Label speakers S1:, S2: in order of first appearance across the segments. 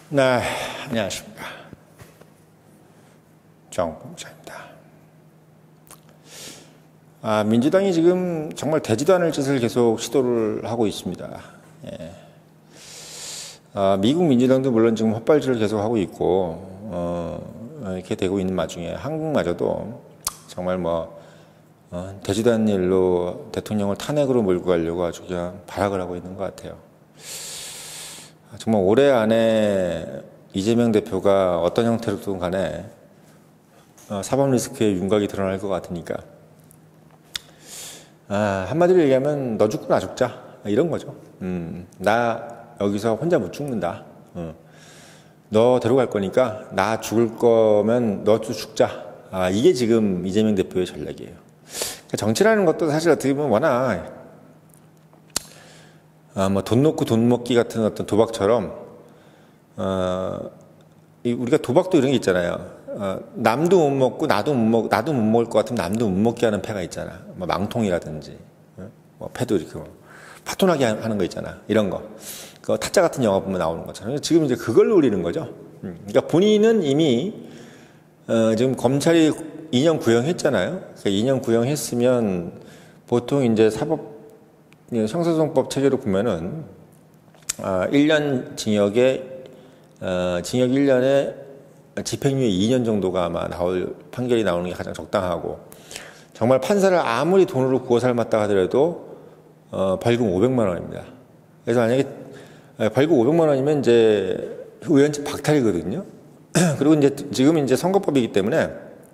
S1: 네, 안녕하십니까. 정봉사입니다. 민주당이 지금 정말 되지도 않을 짓을 계속 시도를 하고 있습니다. 예. 미국 민주당도 물론 지금 헛발질을 계속 하고 있고, 이렇게 되고 있는 와중에 한국마저도 정말 되지도 않는 일로 대통령을 탄핵으로 몰고 가려고 아주 그냥 발악을 하고 있는 것 같아요. 정말 올해 안에 이재명 대표가 어떤 형태로든 간에 사법 리스크의 윤곽이 드러날 것 같으니까 한마디로 얘기하면 너 죽고 나 죽자 이런 거죠. 나 여기서 혼자 못 죽는다. 너 데려갈 거니까 나 죽을 거면 너도 죽자. 이게 지금 이재명 대표의 전략이에요. 정치라는 것도 사실 어떻게 보면 워낙 돈 놓고 돈 먹기 같은 어떤 도박처럼, 우리가 도박도 이런 게 있잖아요. 남도 못 먹고 나도 못 먹을 것 같으면 남도 못 먹게 하는 패가 있잖아. 망통이라든지, 패도 이렇게 파토나게 하는 거 있잖아. 이런 거. 그 타짜 같은 영화 보면 나오는 것처럼. 지금 이제 그걸 노리는 거죠. 그러니까 본인은 이미, 지금 검찰이 2년 구형했잖아요. 그러니까 2년 구형했으면 보통 이제 형사소송법 체계로 보면은 1년 징역에 징역 1년에 집행유예 2년 정도가 아마 판결이 나오는 게 가장 적당하고, 정말 판사를 아무리 돈으로 구워 삶았다 하더라도 벌금 500만 원입니다. 그래서 만약에 벌금 500만 원이면 이제 의원직 박탈이거든요. 그리고 이제 지금 이제 선거법이기 때문에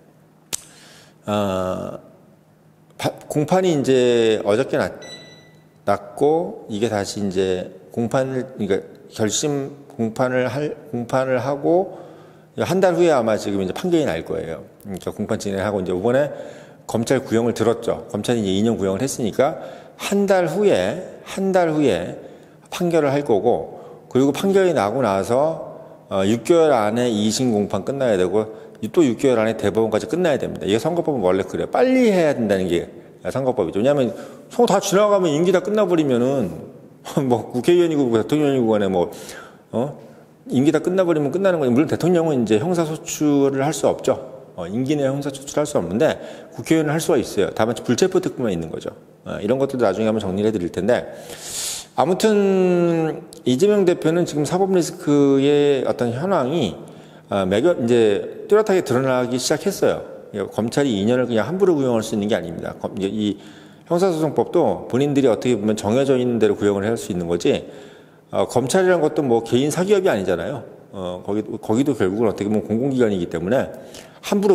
S1: 공판이 이제 어저께 났고, 이게 다시 이제 그러니까 결심 공판을 하고 한 달 후에 아마 지금 이제 판결이 날 거예요. 그러니까 공판 진행하고 이제 이번에 검찰 구형을 들었죠. 검찰이 이제 2년 구형을 했으니까 한 달 후에 판결을 할 거고, 그리고 판결이 나고 나서 6개월 안에 2심 공판 끝나야 되고, 또 6개월 안에 대법원까지 끝나야 됩니다. 이게 선거법은 원래 그래요. 빨리 해야 된다는 게 선거법이죠. 왜냐하면 선거 다 지나가면 임기 다 끝나버리면은 국회의원이고 대통령이고 간에 임기 다 끝나버리면 끝나는 거예요. 물론 대통령은 이제 형사소출을 할 수 없죠. 임기 내에 형사소출을 할 수 없는데 국회의원은 할 수가 있어요. 다만 불체포 특권만 있는 거죠. 이런 것들도 나중에 한번 정리를 해드릴 텐데, 아무튼 이재명 대표는 지금 사법 리스크의 어떤 현황이 이제 뚜렷하게 드러나기 시작했어요. 검찰이 2년을 그냥 함부로 구형할 수 있는 게 아닙니다. 이 형사소송법도 본인들이 어떻게 보면 정해져 있는 대로 구형을 할 수 있는 거지, 검찰이라는 것도 개인 사기업이 아니잖아요. 거기도 결국은 어떻게 보면 공공기관이기 때문에 함부로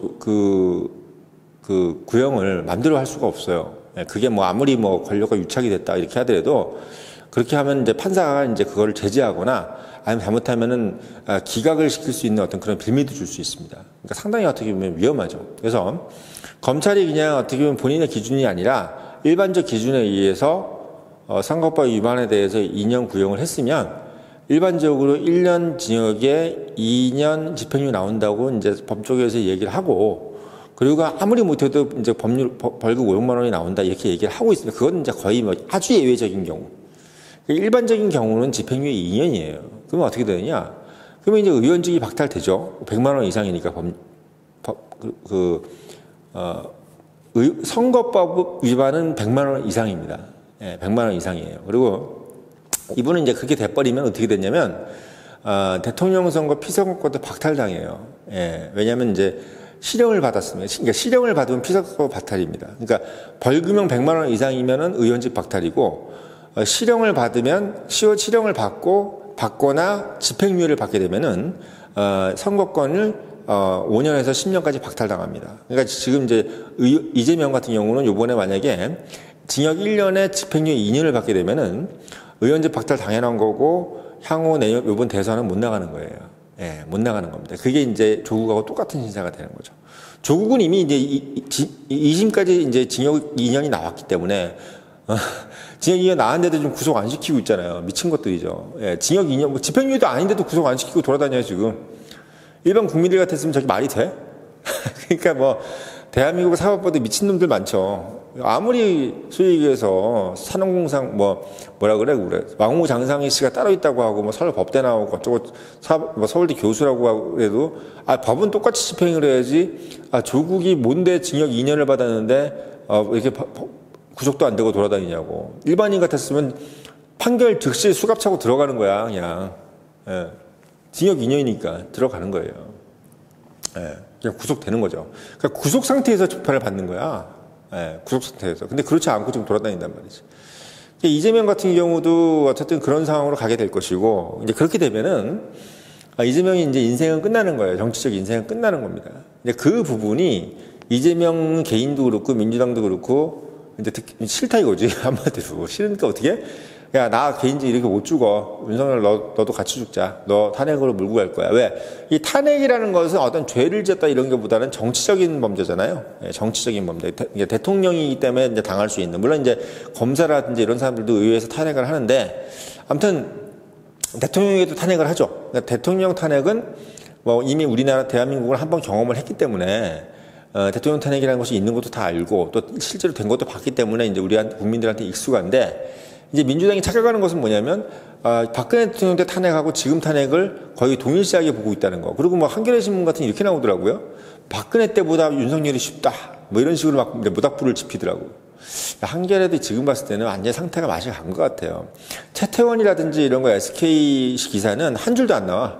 S1: 그 구형을 마음대로 할 수가 없어요. 그게 아무리 권력과 유착이 됐다 이렇게 하더라도, 그렇게 하면 이제 판사가 이제 그거를 제지하거나 아니면 잘못하면은 기각을 시킬 수 있는 어떤 그런 빌미도 줄 수 있습니다. 그러니까 상당히 어떻게 보면 위험하죠. 그래서 검찰이 그냥 어떻게 보면 본인의 기준이 아니라 일반적 기준에 의해서 선거법 위반에 대해서 2년 구형을 했으면 일반적으로 1년 징역에 2년 집행유예 나온다고 이제 법조계에서 얘기를 하고, 그리고 아무리 못해도 이제 벌금 500만 원이 나온다 이렇게 얘기를 하고 있습니다. 그건 이제 거의 아주 예외적인 경우. 일반적인 경우는 집행유예 2년이에요. 그러면 어떻게 되느냐? 그러면 이제 의원직이 박탈되죠. 100만 원 이상이니까 선거법 위반은 100만 원 이상입니다. 100만 원 이상이에요. 그리고 이분은 이제 그렇게 돼버리면 어떻게 됐냐면, 대통령 선거 피선거권도 박탈당해요. 왜냐하면 이제 실형을 받았으면, 그러니까 실형을 받으면 피선거 박탈입니다. 그러니까 벌금형 100만 원 이상이면은 의원직 박탈이고, 실형을 받거나 집행유예를 받게 되면은 선거권을 5년에서 10년까지 박탈당합니다. 그러니까 지금 이제 이재명 같은 경우는 요번에 만약에 징역 1년에 집행유예 2년을 받게 되면은 의원직 박탈 당연한 거고, 향후 요번 대선은 못 나가는 거예요. 못 나가는 겁니다. 그게 이제 조국하고 똑같은 신사가 되는 거죠. 조국은 이미 이제 2심까지 이제 징역 2년이 나왔기 때문에 징역 2년 나왔는데도 좀 구속 안 시키고 있잖아요. 미친 것들이죠. 징역 2년, 집행유예도 아닌데도 구속 안 시키고 돌아다녀요, 지금. 일반 국민들 같았으면 저게 말이 돼? 그러니까 대한민국 사법부도 미친놈들 많죠. 아무리 소위 얘기해서 산업공상 뭐라 그래 왕후장상희 씨가 따로 있다고 하고 뭐 서울 법대 나오고 어쩌고 뭐 서울대 교수라고 하고 해도 법은 똑같이 집행을 해야지. 조국이 뭔데 징역 2년을 받았는데 이렇게 구속도 안 되고 돌아다니냐고. 일반인 같았으면 판결 즉시 수갑 차고 들어가는 거야 그냥. 예. 징역 2년이니까 들어가는 거예요. 예. 그냥 구속되는 거죠. 그러니까 구속 상태에서 재판을 받는 거야. 예, 구속 상태에서. 근데 그렇지 않고 지금 돌아다닌단 말이지. 이재명 같은 경우도 어쨌든 그런 상황으로 가게 될 것이고, 이제 그렇게 되면은, 이재명이 이제 인생은 끝나는 거예요. 정치적 인생은 끝나는 겁니다. 이제 그 부분이 이재명 개인도 그렇고, 민주당도 그렇고, 이제 싫다 이거지. 한마디로. 싫으니까 어떻게? 야, 나 개인적으로 이렇게 못 죽어. 윤석열 너도 같이 죽자. 너 탄핵으로 몰고 갈 거야. 왜? 이 탄핵이라는 것은 어떤 죄를 지었다 이런 것보다는 정치적인 범죄잖아요. 예, 정치적인 범죄. 대통령이기 때문에 이제 당할 수 있는. 물론 이제 검사라든지 이런 사람들도 의회에서 탄핵을 하는데, 아무튼 대통령에게도 탄핵을 하죠. 그러니까 대통령 탄핵은 뭐 이미 우리나라 대한민국을 한번 경험을 했기 때문에 대통령 탄핵이라는 것이 있는 것도 다 알고 또 실제로 된 것도 봤기 때문에 이제 우리 국민들한테 익숙한데, 이제 민주당이 착각하는 것은 뭐냐면, 박근혜 대통령 때 탄핵하고 지금 탄핵을 거의 동일시하게 보고 있다는 거. 그리고 뭐 한겨레 신문 같은 게 이렇게 나오더라고요. 박근혜 때보다 윤석열이 쉽다. 뭐 이런 식으로 막 모닥불을 지피더라고요. 한겨레도 지금 봤을 때는 완전 상태가 맛이 간 것 같아요. 최태원이라든지 이런 거 SK 기사는 한 줄도 안 나와.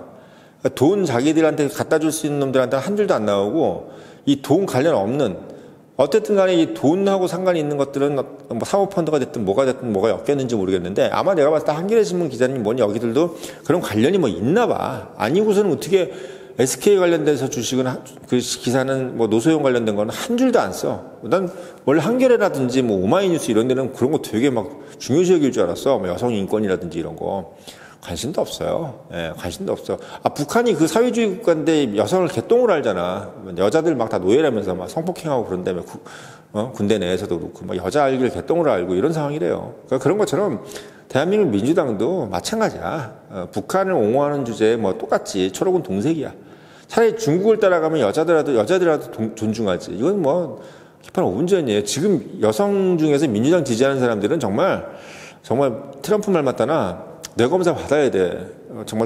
S1: 돈 자기들한테 갖다 줄 수 있는 놈들한테는 한 줄도 안 나오고, 이 돈 관련 없는, 어쨌든 간에 이 돈하고 상관이 있는 것들은 뭐 사모펀드가 됐든 뭐가 엮였는지 모르겠는데, 아마 내가 봤을 때 한겨레 신문 기자님 뭐니 여기들도 그런 관련이 뭐 있나 봐. 아니고서는 어떻게 SK 관련돼서 주식은 그 기사는 뭐 노소용 관련된 거는 한 줄도 안 써. 난 원래 한겨레라든지 뭐 오마이뉴스 이런 데는 그런 거 되게 막 중요시 여길 줄 알았어. 뭐 여성 인권이라든지 이런 거. 관심도 없어요. 예, 관심도 없어. 북한이 그 사회주의 국가인데 여성을 개똥을 알잖아. 여자들 막 다 노예라면서 막 성폭행하고 그런다며 군대 내에서도 그렇고 막 여자 알기를 개똥을 알고 이런 상황이래요. 그러니까 그런 것처럼 대한민국 민주당도 마찬가지야. 북한을 옹호하는 주제에 뭐 똑같지. 초록은 동색이야. 차라리 중국을 따라가면 여자들이라도 존중하지. 이건 뭐 기판 5분 전이에요. 지금 여성 중에서 민주당 지지하는 사람들은 정말 트럼프 말 맞다나 뇌검사 받아야 돼. 정말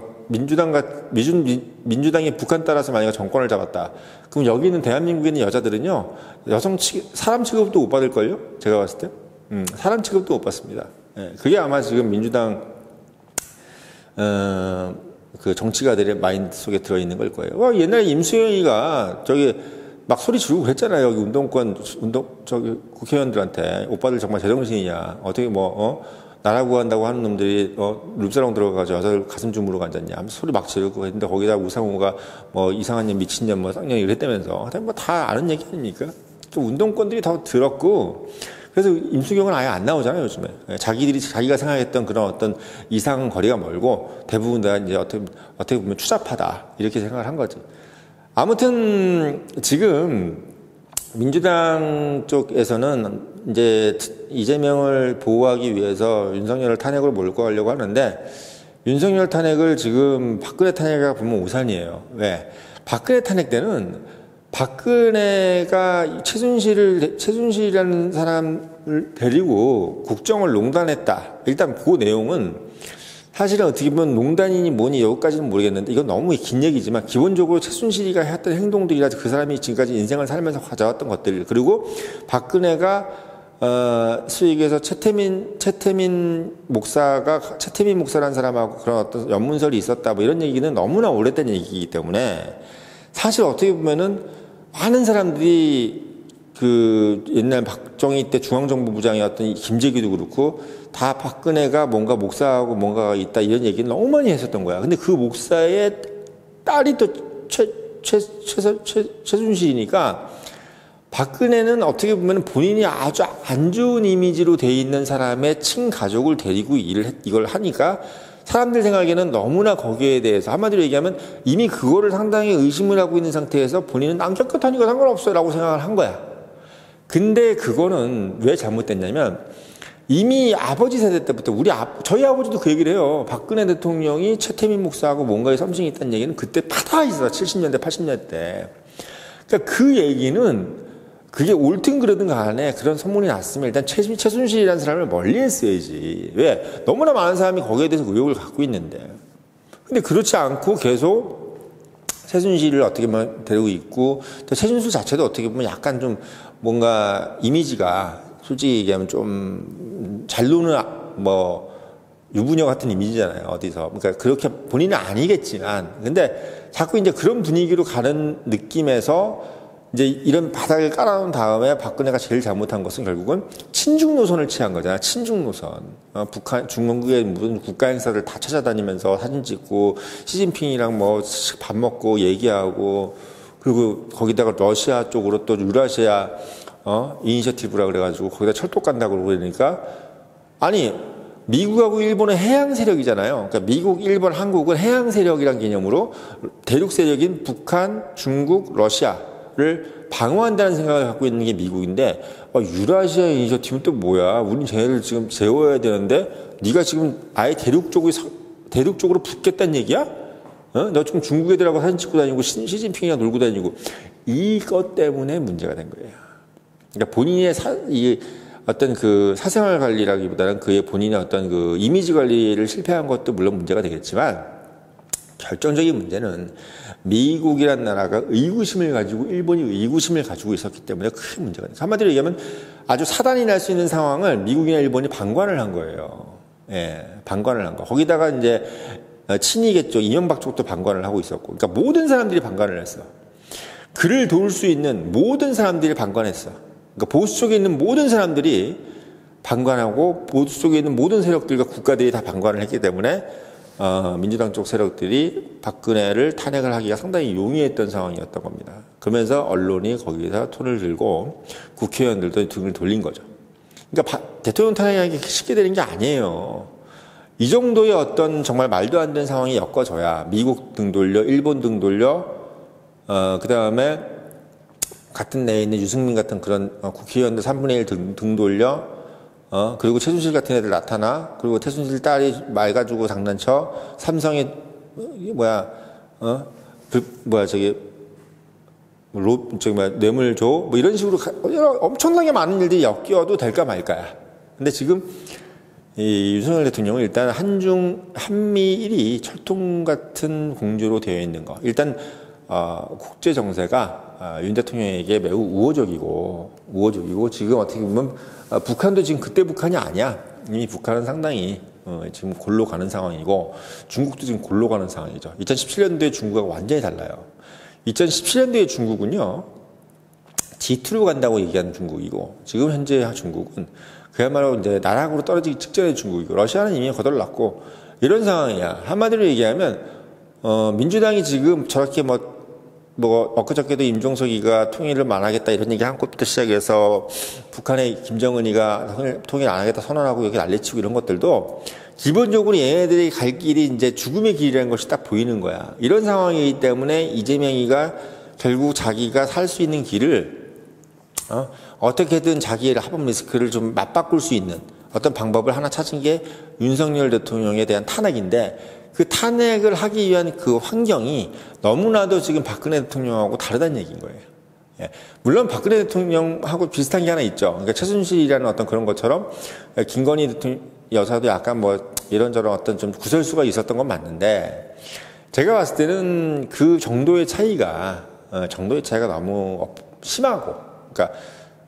S1: 민주당이 북한 따라서 만약에 정권을 잡았다. 그럼 여기 있는 대한민국에 있는 여자들은요, 사람 취급도 못 받을걸요? 제가 봤을 때. 사람 취급도 못 받습니다. 예, 그게 아마 지금 민주당, 그 정치가들의 마인드 속에 들어있는 걸 거예요. 옛날에 임수영이가 막 소리 지르고 그랬잖아요. 여기 국회의원들한테. 오빠들 정말 제정신이냐. 어떻게 나라 구한다고 하는 놈들이 룸사롱 들어가가지고 여자들 가슴 주무르고 앉았냐 하면서 소리 막 지르고 했는데, 거기다 우상호가 뭐 이상한 년 미친년 뭐 쌍년이 이랬다면서. 뭐 다 아는 얘기 아닙니까? 좀 운동권들이 더 들었고, 그래서 임수경은 아예 안 나오잖아요 요즘에. 자기가 생각했던 그런 어떤 이상은 거리가 멀고 대부분 다 이제 어떻게 보면 추잡하다 이렇게 생각을 한 거지. 아무튼 지금 민주당 쪽에서는 이제 이재명을 보호하기 위해서 윤석열을 탄핵으로 몰고 가려고 하는데, 윤석열 탄핵을 지금 박근혜 탄핵이라 보면 오산이에요. 왜? 박근혜 탄핵 때는 박근혜가 최순실이라는 사람을 데리고 국정을 농단했다. 일단 그 내용은 사실은 어떻게 보면 농단이니 뭐니 여기까지는 모르겠는데, 이건 너무 긴 얘기지만 기본적으로 최순실이가 했던 행동들이라 그 사람이 지금까지 인생을 살면서 가져왔던 것들, 그리고 박근혜가 수익에서 최태민 목사라는 사람하고 그런 어떤 연문설이 있었다 뭐 이런 얘기는 너무나 오래된 얘기이기 때문에, 사실 어떻게 보면은 많은 사람들이 그 옛날 박정희 때 중앙정보부장이었던 김재규도 그렇고 다 박근혜가 뭔가 목사하고 뭔가가 있다 이런 얘기를 너무 많이 했었던 거야. 근데 그 목사의 딸이 또 최순실이니까, 박근혜는 어떻게 보면 본인이 아주 안 좋은 이미지로 돼 있는 사람의 친가족을 데리고 이걸 하니까 사람들 생각에는 너무나 거기에 대해서 한마디로 얘기하면 이미 그거를 상당히 의심을 하고 있는 상태에서 본인은 안 깨끗하니까 상관없어요 라고 생각을 한 거야. 근데 그거는 왜 잘못됐냐면, 이미 아버지 세대 때부터 저희 아버지도 그 얘기를 해요. 박근혜 대통령이 최태민 목사하고 뭔가에 썸씽이 있다는 얘기는 그때 파다 있어. 70년대 80년대 때. 그러니까 그 얘기는 그게 옳든 그러든 간에 그런 소문이 났으면 일단 최순실이라는 사람을 멀리 했어야지. 왜? 너무나 많은 사람이 거기에 대해서 의혹을 갖고 있는데. 근데 그렇지 않고 계속 최순실을 어떻게 보면 데리고 있고, 또 최순실 자체도 어떻게 보면 약간 좀 뭔가 이미지가 솔직히 얘기하면 좀 잘 노는 뭐 유부녀 같은 이미지잖아요, 어디서. 그러니까 그렇게 본인은 아니겠지만, 근데 자꾸 이제 그런 분위기로 가는 느낌에서 이제 이런 바닥을 깔아놓은 다음에 박근혜가 제일 잘못한 것은 결국은 친중 노선을 취한 거잖아. 친중 노선. 북한, 중국의 무슨 국가 행사를 다 찾아다니면서 사진 찍고, 시진핑이랑 뭐 밥 먹고 얘기하고, 그리고 거기다가 러시아 쪽으로 또 유라시아, 이니셔티브라 그래가지고 거기다 철도 간다고 그러니까, 아니, 미국하고 일본은 해양 세력이잖아요. 그러니까 미국, 일본, 한국은 해양 세력이란 개념으로 대륙 세력인 북한, 중국, 러시아를 방어한다는 생각을 갖고 있는 게 미국인데, 유라시아 이니셔티브는 또 뭐야? 우린 쟤네를 지금 세워야 되는데 네가 지금 아예 대륙 쪽으로 붙겠다는 얘기야? 너 지금 중국 애들하고 사진 찍고 다니고 시진핑이랑 놀고 다니고 이것 때문에 문제가 된 거예요. 그러니까 본인의 어떤 그 사생활 관리라기보다는 그의 본인의 어떤 그 이미지 관리를 실패한 것도 물론 문제가 되겠지만, 결정적인 문제는 미국이란 나라가 의구심을 가지고, 일본이 의구심을 가지고 있었기 때문에 큰 문제가 돼요. 한마디로 얘기하면 아주 사단이 날 수 있는 상황을 미국이나 일본이 방관을 한 거예요. 예, 방관을 한 거. 거기다가 이제 친이계 쪽, 이명박 쪽도 방관을 하고 있었고, 그러니까 모든 사람들이 방관을 했어. 그를 도울 수 있는 모든 사람들이 방관했어. 그러니까 보수 쪽에 있는 모든 사람들이 방관하고, 보수 쪽에 있는 모든 세력들과 국가들이 다 방관을 했기 때문에 민주당 쪽 세력들이 박근혜를 탄핵을 하기가 상당히 용이했던 상황이었던 겁니다. 그러면서 언론이 거기서 손을 들고 국회의원들도 등을 돌린 거죠. 그러니까 대통령 탄핵이 쉽게 되는 게 아니에요. 이 정도의 어떤 정말 말도 안 되는 상황이 엮어져야 미국 등 돌려, 일본 등 돌려, 그 다음에 같은 내에 있는 유승민 같은 그런 국회의원들 3분의 1 등 돌려, 그리고 최순실 같은 애들 나타나, 그리고 최순실 딸이 말 가지고 장난쳐, 삼성이 뇌물 줘, 뭐 이런 식으로 엄청나게 많은 일들이 엮여도 될까 말까야. 근데 지금 이 윤석열 대통령은 일단 한미일이 철통 같은 공조로 되어 있는 거. 일단 국제 정세가 윤 대통령에게 매우 우호적이고 지금 어떻게 보면 북한도 지금 그때 북한이 아니야. 이미 북한은 상당히 지금 골로 가는 상황이고, 중국도 지금 골로 가는 상황이죠. 2017년도에 중국하고 완전히 달라요. 2017년도에 중국은요, G2로 간다고 얘기하는 중국이고, 지금 현재 중국은 그야말로 이제 나락으로 떨어지기 직전의 중국이고, 러시아는 이미 거덜났고, 이런 상황이야. 한마디로 얘기하면 민주당이 지금 저렇게 엊그저께도 임종석이가 통일을 안 하겠다 이런 얘기 한 것부터 시작해서 북한의 김정은이가 통일 안 하겠다 선언하고 여기 난리치고 이런 것들도 기본적으로 얘네들이 갈 길이 이제 죽음의 길이라는 것이 딱 보이는 거야. 이런 상황이기 때문에 이재명이가 결국 자기가 살 수 있는 길을 어떻게든 자기의 합법 리스크를 좀 맞바꿀 수 있는 어떤 방법을 하나 찾은 게 윤석열 대통령에 대한 탄핵인데, 그 탄핵을 하기 위한 그 환경이 너무나도 지금 박근혜 대통령하고 다르다는 얘기인 거예요. 예. 물론 박근혜 대통령하고 비슷한 게 하나 있죠. 그러니까 최순실이라는 어떤 그런 것처럼 김건희 대통령 여사도 약간 뭐 이런저런 어떤 좀 구설수가 있었던 건 맞는데, 제가 봤을 때는 그 정도의 차이가 너무 심하고, 그러니까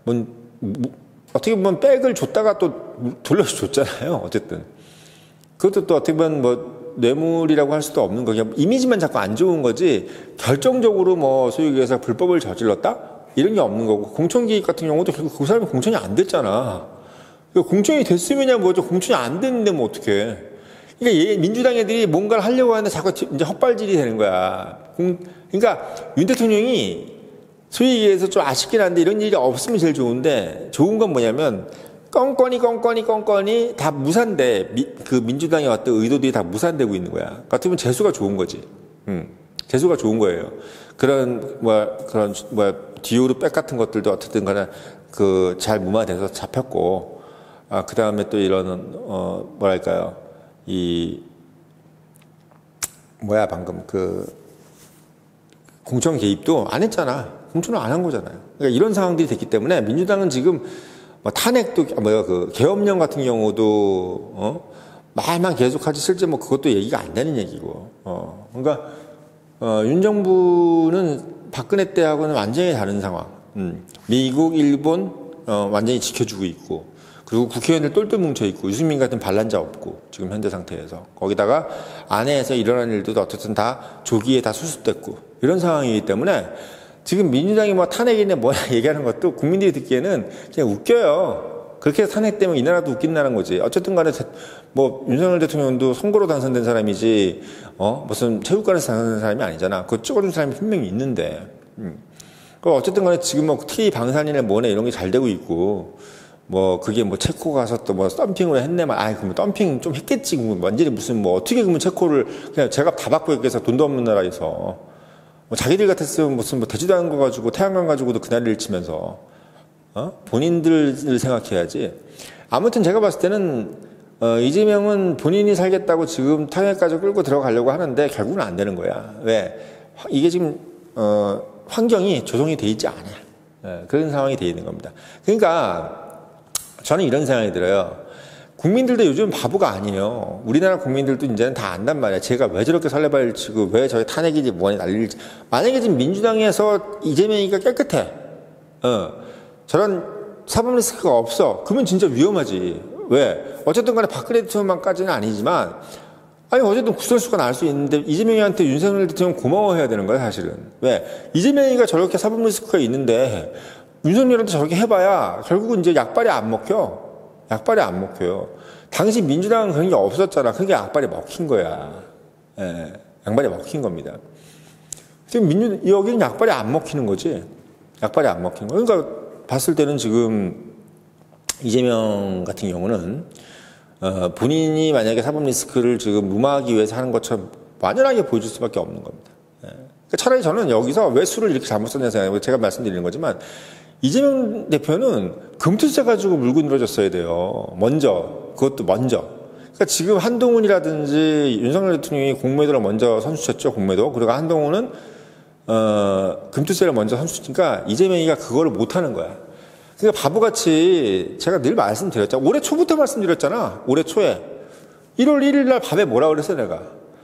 S1: 어떻게 보면 백을 줬다가 또 돌려서 줬잖아요. 어쨌든 그것도 또 어떻게 보면 뇌물이라고 할 수도 없는 거예요. 이미지만 자꾸 안 좋은 거지, 결정적으로 소위 얘기해서 불법을 저질렀다? 이런 게 없는 거고, 공천개입 같은 경우도 결국 그 사람이 공천이 안 됐잖아. 공천이 됐으면야 뭐죠. 공천이 안 됐는데 뭐 어떡해. 그러니까 민주당 애들이 뭔가를 하려고 하는데 자꾸 이제 헛발질이 되는 거야. 그러니까 윤 대통령이 소위 얘기해서 좀 아쉽긴 한데 이런 일이 없으면 제일 좋은데, 좋은 건 뭐냐면 껌껌이 다 무산돼. 그 민주당의 어떤 의도들이 다 무산되고 있는 거야. 같으면 재수가 좋은 거지. 재수가 좋은 거예요. 그런 디오르 백 같은 것들도 어쨌든 간에 잘 무마돼서 잡혔고, 그 다음에 또 이런 방금 공천 개입도 안 했잖아. 공천을 안 한 거잖아요. 그러니까 이런 상황들이 됐기 때문에 민주당은 지금 뭐 탄핵도 그 계엄령 같은 경우도 말만 계속하지 실제 뭐 그것도 얘기가 안 되는 얘기고. 그러니까 윤 정부는 박근혜 때하고는 완전히 다른 상황. 미국, 일본 완전히 지켜주고 있고, 그리고 국회의원들 똘똘 뭉쳐 있고, 유승민 같은 반란자 없고, 지금 현재 상태에서 거기다가 안에서 일어난 일도 어쨌든 다 조기에 다 수습됐고 이런 상황이기 때문에 지금 민주당이 뭐 탄핵이네 뭐냐 얘기하는 것도 국민들이 듣기에는 그냥 웃겨요. 그렇게 해서 탄핵되면 이 나라도 웃긴다는 거지. 어쨌든 간에 뭐 윤석열 대통령도 선거로 당선된 사람이지 무슨 체육관에서 당선된 사람이 아니잖아. 그거 찍어준 사람이 분명히 있는데. 어쨌든 간에 지금 뭐 T 방산이네 뭐네 이런 게 잘 되고 있고, 뭐 그게 뭐 체코 가서 또 뭐 덤핑을 했네만, 그럼 덤핑 좀 했겠지. 완전히 무슨 뭐 어떻게 그러면 체코를 그냥 제값 다 받고 있겠어. 돈도 없는 나라에서. 뭐 자기들 같았으면 무슨 뭐 되지도 않은 거 가지고 태양광 가지고도 그날을 치면서 본인들을 생각해야지. 아무튼 제가 봤을 때는 이재명은 본인이 살겠다고 지금 탄핵까지 끌고 들어가려고 하는데 결국은 안 되는 거야. 왜? 이게 지금 환경이 조성이 돼 있지 않아요. 그런 상황이 돼 있는 겁니다. 그러니까 저는 이런 생각이 들어요. 국민들도 요즘 바보가 아니에요. 우리나라 국민들도 이제는 다 안단 말이야. 제가 왜 저렇게 설레발 치고 왜 저희 탄핵이지 뭐니 난리일지. 만약에 지금 민주당에서 이재명이가 깨끗해. 저런 사법 리스크가 없어. 그러면 진짜 위험하지. 왜? 어쨌든 간에 박근혜 대통령만까지는 아니지만, 어쨌든 구설수가 나올 수 있는데 이재명이한테 윤석열 대통령 고마워해야 되는 거야, 사실은. 왜? 이재명이가 저렇게 사법 리스크가 있는데 윤석열한테 저렇게 해봐야 결국은 이제 약발이 안 먹혀. 약발이 안 먹혀요. 당시 민주당은 그런 게 없었잖아. 그게 약발이 먹힌 거야. 약발이 먹힌 겁니다. 지금 여기는 약발이 안 먹히는 거지. 약발이 안 먹히는 거. 그러니까 봤을 때는 지금 이재명 같은 경우는 본인이 만약에 사법 리스크를 지금 무마하기 위해서 하는 것처럼 완연하게 보여줄 수밖에 없는 겁니다. 그러니까 차라리 저는 여기서 왜 수를 이렇게 잘못 썼냐 생각하고 제가 말씀드리는 거지만, 이재명 대표는 금투세 가지고 물고 늘어졌어야 돼요. 그것도 먼저. 그러니까 지금 한동훈이라든지 윤석열 대통령이 공매도를 먼저 선수쳤죠, 공매도. 그리고 한동훈은 금투세를 먼저 선수치니까 이재명이가 그거를 못하는 거야. 그러니까 바보같이 제가 늘 말씀드렸잖아. 올해 초부터 말씀드렸잖아. 올해 초에. 1월 1일 날 밤에 뭐라 그랬어, 내가.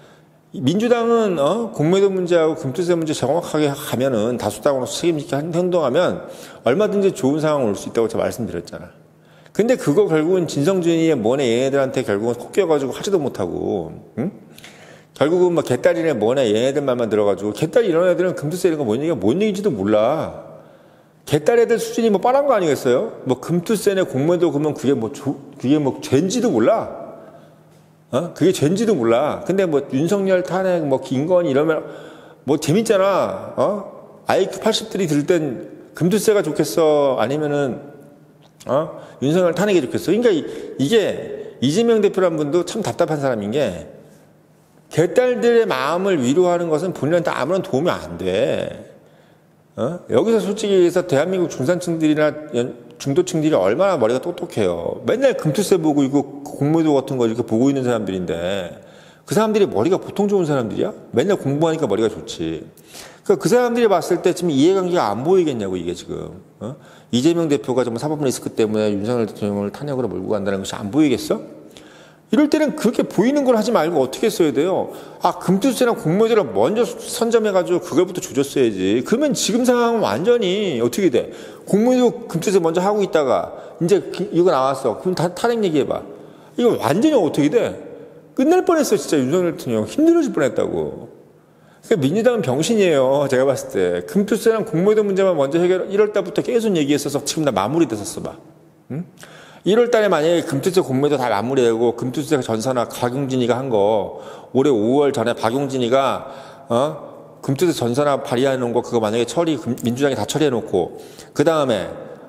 S1: 민주당은, 공매도 문제하고 금투세 문제 정확하게 가면은 다수당으로서 책임있게 행동하면 얼마든지 좋은 상황 올 수 있다고 제가 말씀드렸잖아. 근데 그거 결국은 진성준이의 뭐네 얘네들한테 결국은 콕 껴가지고 하지도 못하고, 응? 결국은 뭐 개딸이네 뭐네 얘네들 말만 들어가지고, 개딸 이런 애들은 금투세 이런 거 뭔 얘기인지도 몰라. 개딸 애들 수준이 뭐 뻔한 거 아니겠어요? 뭐 금투세네 공매도 그러면 그게 뭐 죄인지도 몰라. 그게 죄인지도 몰라. 근데 뭐 윤석열 탄핵, 뭐 김건희 이러면 뭐 재밌잖아. IQ 80들이 들 땐 금투세가 좋겠어? 아니면은 윤석열 탄핵이 좋겠어? 그러니까 이게 이재명 대표란 분도 참 답답한 사람인 게, 개딸들의 마음을 위로하는 것은 본인한테 아무런 도움이 안 돼. 여기서 솔직히 얘기해서 대한민국 중산층들이나 중도층들이 얼마나 머리가 똑똑해요. 맨날 금투세 보고 있고 공매도 같은 거 이렇게 보고 있는 사람들인데, 그 사람들이 머리가 보통 좋은 사람들이야? 맨날 공부하니까 머리가 좋지. 그러니까 그 사람들이 봤을 때 지금 이해관계가 안 보이겠냐고, 이게 지금. 이재명 대표가 정말 사법 리스크 때문에 윤석열 대통령을 탄핵으로 몰고 간다는 것이 안 보이겠어? 이럴 때는 그렇게 보이는 걸 하지 말고 어떻게 써야 돼요? 금투세나 공매도를 먼저 선점해가지고 그걸부터 조졌어야지. 그러면 지금 상황은 완전히 어떻게 돼? 공매도 금투세 먼저 하고 있다가 이제 이거 나왔어. 그럼 다 탄핵 얘기해봐. 이거 완전히 어떻게 돼? 끝날 뻔했어. 진짜 윤석열 대통령 힘들어질 뻔했다고. 그러니까 민주당은 병신이에요. 제가 봤을 때. 금투세랑 공매도 문제만 먼저 1월 달부터 계속 얘기했어서 지금 다 마무리됐었어 봐. 응? 1월 달에 만약에 금투세 공매도 다 마무리되고 금투세 전산화 박용진이가 한 거, 올해 5월 전에 박용진이가 금투세 전산화 발의해 놓은 거 그거 만약에 민주당이 다 처리해 놓고, 그 다음에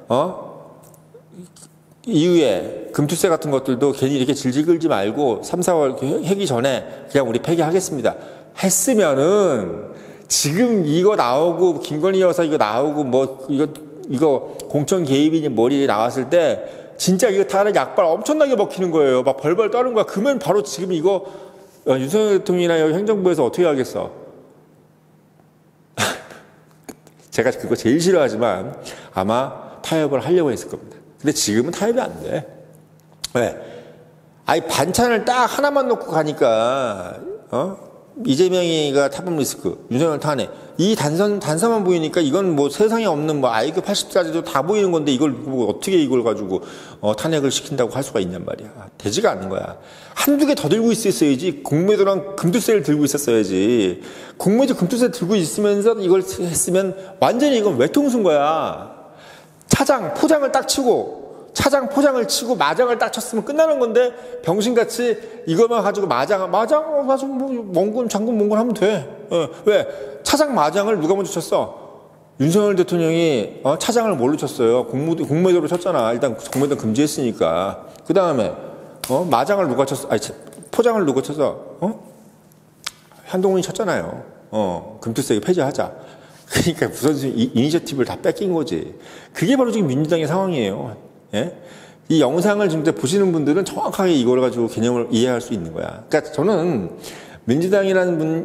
S1: 이후에 금투세 같은 것들도 괜히 이렇게 질질 끌지 말고 3, 4월 하기 전에 그냥 우리 폐기하겠습니다 했으면은, 지금 이거 나오고 김건희 여사 이거 나오고 뭐 이거 공천 개입이니 머리에 나왔을 때 진짜 이거 다 약발 엄청나게 먹히는 거예요. 막 벌벌 떠는 거야. 그러면 바로 지금 이거 윤석열 대통령이나 행정부에서 어떻게 하겠어? 제가 그거 제일 싫어하지만 아마 타협을 하려고 했을 겁니다. 근데 지금은 타협이 안 돼. 왜? 아니 반찬을 딱 하나만 놓고 가니까 이재명이가 타법 리스크, 윤석열 탄핵 이 단서만 보이니까 이건 뭐 세상에 없는 뭐 IQ 80까지도 다 보이는 건데 이걸 뭐 어떻게 이걸 가지고 탄핵을 시킨다고 할 수가 있냔 말이야. 되지가 않는 거야. 한두 개 더 들고 있었어야지. 공매도랑 금투세를 들고 있었어야지. 공매도 금투세 들고 있으면서 이걸 했으면 완전히 이건 외통수인 거야. 포장을 딱 치고 포장을 치고 마장을 딱 쳤으면 끝나는 건데 병신같이 이거만 가지고 마장 가지고 뭐 몽군 장군 몽군 하면 돼. 왜? 차장 마장을 누가 먼저 쳤어? 윤석열 대통령이 차장을 뭘로 쳤어요? 공매도로 쳤잖아. 일단 공매도 금지했으니까. 그 다음에 마장을 누가 쳤어? 아니 포장을 누가 쳤어? 한동훈이 쳤잖아요. 금투세 폐지하자. 그러니까 무슨 이니셔티브를 다 뺏긴 거지. 그게 바로 지금 민주당의 상황이에요. 예? 이 영상을 지금 보시는 분들은 정확하게 이걸 가지고 개념을 이해할 수 있는 거야. 그러니까 저는 민주당이라는